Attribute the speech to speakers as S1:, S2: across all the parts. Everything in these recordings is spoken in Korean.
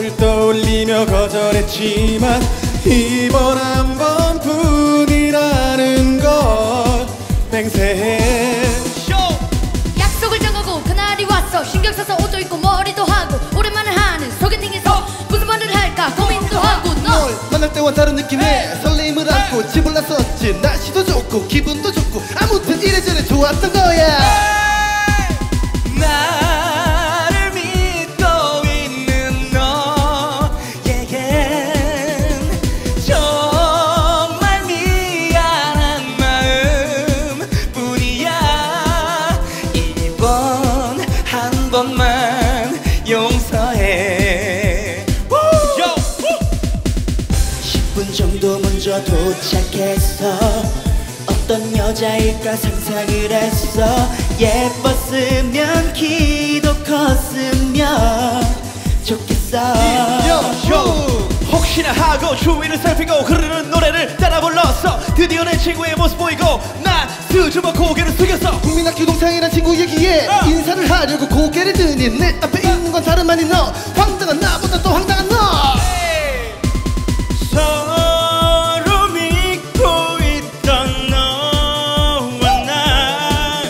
S1: 너를 떠올리며 거절했지만 이번 한 번뿐이라는 걸 맹세해.
S2: 약속을 정하고 그날이 왔어. 신경 써서 옷도 입고 머리도 하고 오랜만에 하는 소개팅에서 무슨 말을 할까 고민도 하고 널
S3: 만날 때와 다른 느낌에 설렘을 안고 집을 나섰지. 날씨도 좋고 기분도 좋고 아무튼 이래저래 좋았던 거야.
S4: 나를 믿고 있는 너에겐 정말 미안한 마음뿐이야. 이번 한 번만 용서해. 10분 정도 먼저 도착했어. 어떤 여자일까 상상을 했어. 예뻤으면 키도 컸으면 좋겠어.
S5: 혹시나 하고 주위를 살피고 흐르는 노래를 따라 불렀어. 드디어 내 친구의 모습 보이고 난 수줍어 고개를 숙였어.
S3: 국민학교 동창이란 친구 얘기에 인사를 하려고 고개를 드니 내 앞에 있는 건 다름 아닌 너. 황당한 나보다 더 황당한 너.
S5: 서로 믿고 있던 너와 나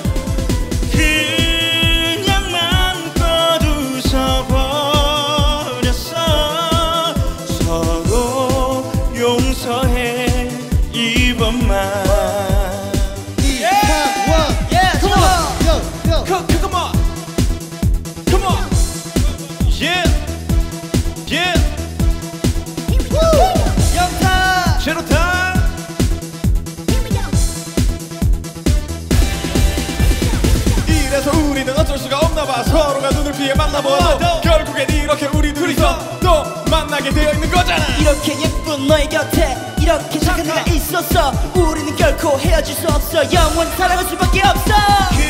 S5: 그냥 맘껏 웃어버렸어. 서로 용서해 이번만. Come on, come on, yeah, yeah.
S4: 영타
S5: 제로타. 이래서 우리는 어쩔 수가 없나봐. 서로가 눈을 피해 만나봐도 결국엔 이렇게 우리 둘이서 또 만나게 되어 있는 거잖아.
S4: 이렇게 예쁜 너의 곁에 이렇게 착한 내가 있었어. 우리는 결코 헤어질 수 없어. 영원 사랑할 수밖에 없어.